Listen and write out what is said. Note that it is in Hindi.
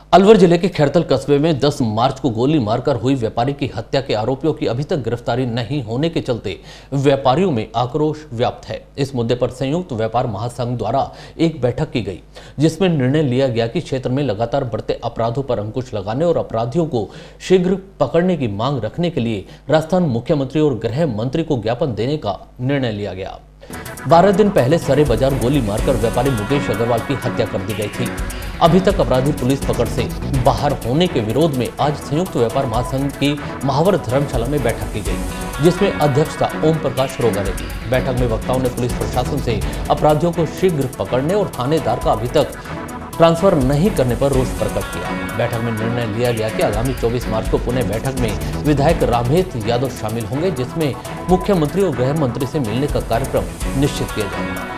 अलवर जिले के खैरतल कस्बे में 10 मार्च को गोली मारकर हुई व्यापारी की हत्या के आरोपियों की अभी तक गिरफ्तारी नहीं होने के चलते व्यापारियों में आक्रोश व्याप्त है। इस मुद्दे पर संयुक्त व्यापार महासंघ द्वारा एक बैठक की गई, जिसमें निर्णय लिया गया कि क्षेत्र में लगातार बढ़ते अपराधों पर अंकुश लगाने और अपराधियों को शीघ्र पकड़ने की मांग रखने के लिए राजस्थान मुख्यमंत्री और गृह मंत्री को ज्ञापन देने का निर्णय लिया गया। 12 दिन पहले सरे बाजार गोली मारकर व्यापारी मुकेश अग्रवाल की हत्या कर दी गई थी। अभी तक अपराधी पुलिस पकड़ से बाहर होने के विरोध में आज संयुक्त व्यापार महासंघ की महावर धर्मशाला में बैठक की गई, जिसमें अध्यक्षता ओम प्रकाश रोगा ने की। बैठक में वक्ताओं ने पुलिस प्रशासन से अपराधियों को शीघ्र पकड़ने और थानेदार का अभी तक ट्रांसफर नहीं करने पर रोष प्रकट किया। बैठक में निर्णय लिया गया कि आगामी 24 मार्च को पुणे बैठक में विधायक रामहेत यादव शामिल होंगे, जिसमें मुख्यमंत्री और गृह मंत्री से मिलने का कार्यक्रम निश्चित किया जाएगा।